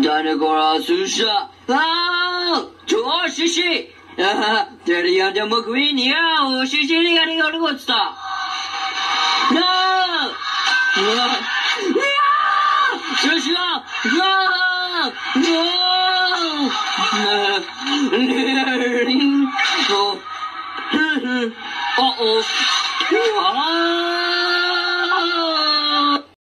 Deine Corazusa. Ah, to shishi. Ah, der ja der Mokini, oh, shishi ni ga ni ga ko tsa. No! Shishi. No! No! Oh. Uh-oh.